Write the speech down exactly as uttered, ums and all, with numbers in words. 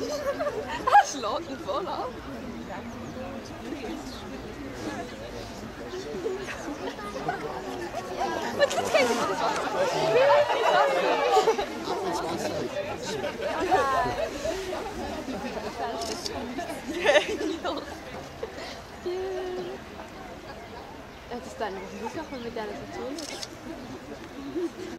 Er schlägt ihn voll ab. Was ist das? Ja, das ist dann, was muss ich mit denen zu tun?